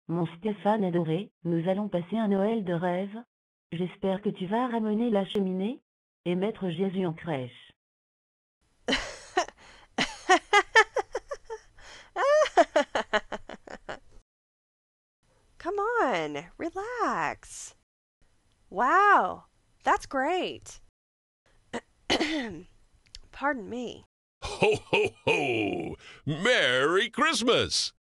Mon Stéphane adoré, nous allons passer un Noël de rêve. J'espère que tu vas ramener la cheminée et mettre Jésus en crèche. Come on, relax. Wow, that's great. Pardon me. Ho, ho, ho! Merry Christmas!